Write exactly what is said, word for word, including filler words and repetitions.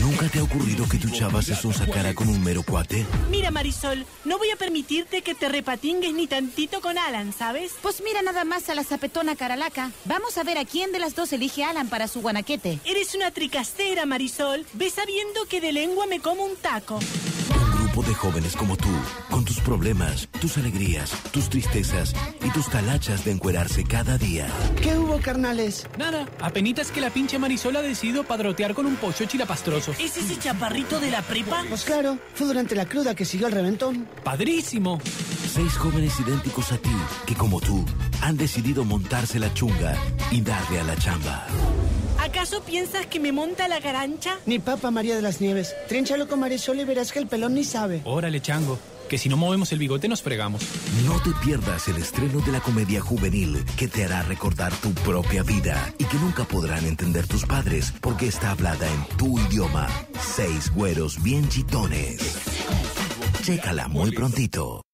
¿Nunca te ha ocurrido que tu chava se sonsacara con un mero cuate? Mira, Marisol, no voy a permitirte que te repatingues ni tantito con Alan, ¿sabes? Pues mira nada más a la zapetona Caralaca. Vamos a ver a quién de las dos elige a Alan para su guanaquete. Eres una tricastera, Marisol. Ve sabiendo que de lengua me como un taco. Un grupo de jóvenes como tú, con tus problemas, tus alegrías, tus tristezas y tus talachas de encuerarse cada día. ¿Qué hubo, carnales? Nada, apenitas que la pinche Marisol ha decidido padrotear con un pocho chilapastroso. ¿Es ese chaparrito de la prepa? Pues claro, fue durante la cruda que siguió el reventón. ¡Padrísimo! Seis jóvenes idénticos a ti, que como tú, han decidido montarse la chunga y darle a la chamba. ¿Acaso piensas que me monta la garancha? Ni papa, María de las Nieves. Trénchalo con Marisol y verás que el pelón ni sabe. Órale, chango, que si no movemos el bigote nos fregamos. No te pierdas el estreno de la comedia juvenil que te hará recordar tu propia vida y que nunca podrán entender tus padres porque está hablada en tu idioma. Seis güeros bien chitones. Chécala muy prontito.